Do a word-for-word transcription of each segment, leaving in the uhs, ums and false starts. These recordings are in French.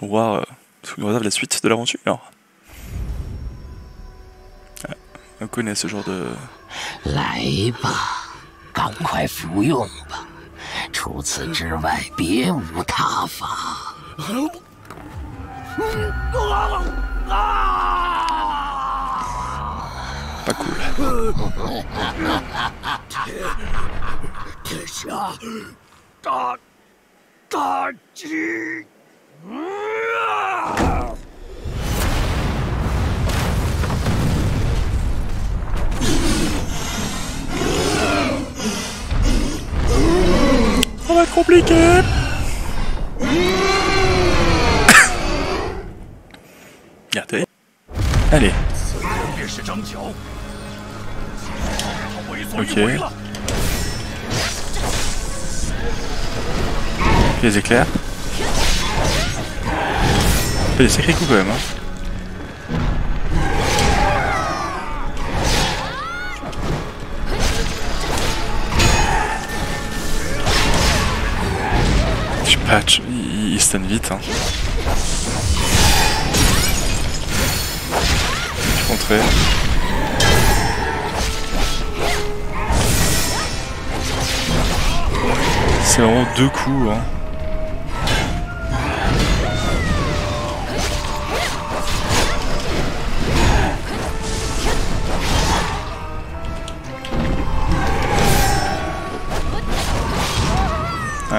pour voir euh, ce que nous réserve la suite de l'aventure. Ah, on connaît ce genre de... 来吧，赶快服用吧，除此之外别无他法。 Pas cool. 天下大大吉。 Ça va être compliqué. Regardez. Allez. Ok. Les éclairs. Fait des sacrés coups quand même. Hein. Je patch, il, il stun vite. Hein. Je contrais. C'est vraiment deux coups. Hein. Ouais.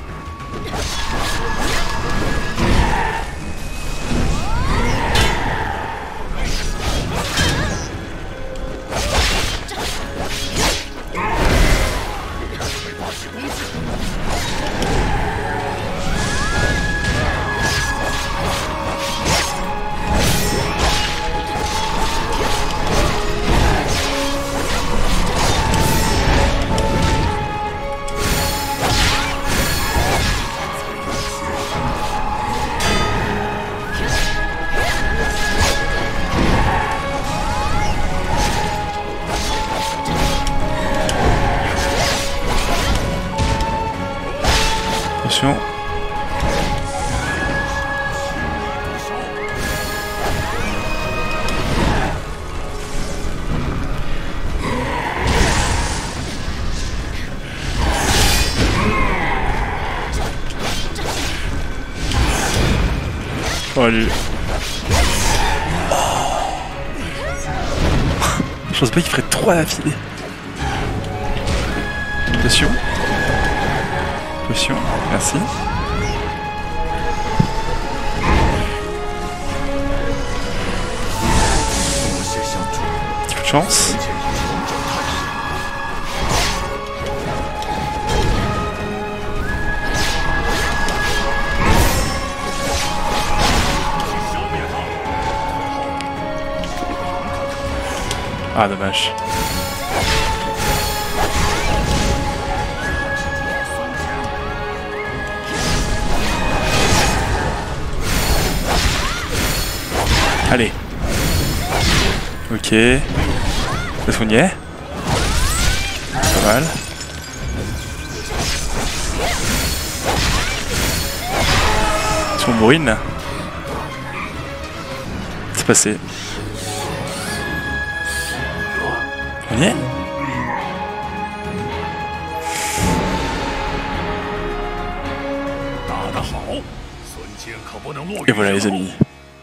Attention. Oh, lui. Je pense pas qu'il ferait trois à filer. Attention. Attention, merci. Petit peu de chance. Ah, dommage. Allez. Ok. Est-ce qu'on y est? Pas mal. Son bourrine. C'est passé. On y est? Et voilà les amis.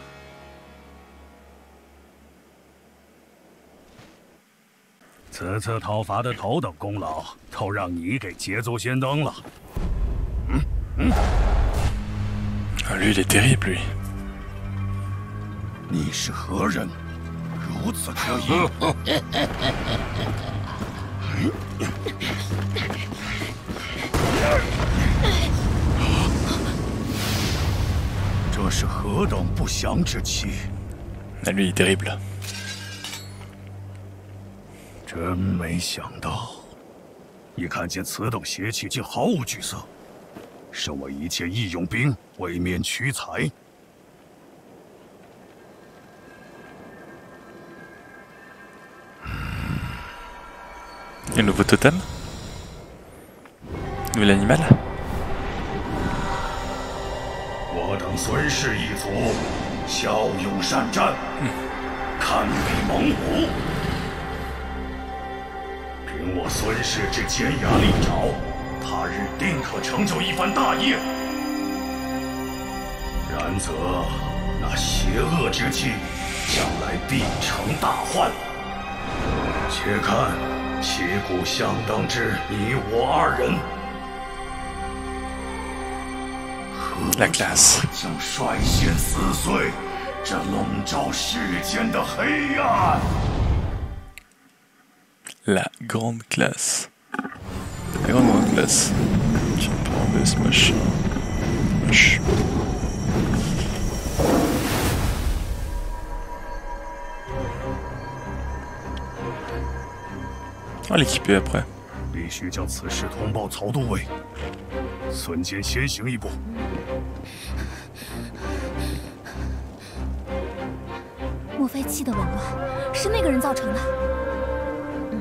Ce次讨伐的头等功劳，都让你给捷足先登了。嗯嗯。 Ah, lui, il est terrible, lui. 你是何人？如此可以？这是何等不祥之期！ Ah, lui, il est terrible. 真没想到，一看见此等邪气竟毫无惧色。身为一介义勇兵，未免屈才。 Et le nouveau totem? Nouvel animal? 我等孙氏一族骁勇善战，嗯、堪比猛虎。凭我孙氏之尖牙利爪，他日定可成就一番大业。然则那邪恶之气，将来必成大患。且看旗鼓相当之你我二人。 La classe. 将率先撕碎这笼罩世间的黑暗。 La grande classe. La grande, grande classe. Je peux enlever ce moche. Moche. On va l'équiper après. 必须将此事通报曹都尉。孙坚先行一步。 莫非气的紊乱是那个人造成的？嗯，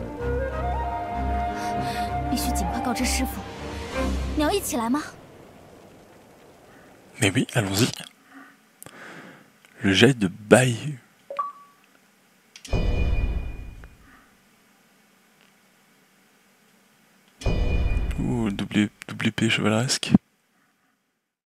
必须尽快告知师傅。你要一起来吗 Mais oui, allons-y. Le jet de Bayeux. Ouh, W P chevaleresque.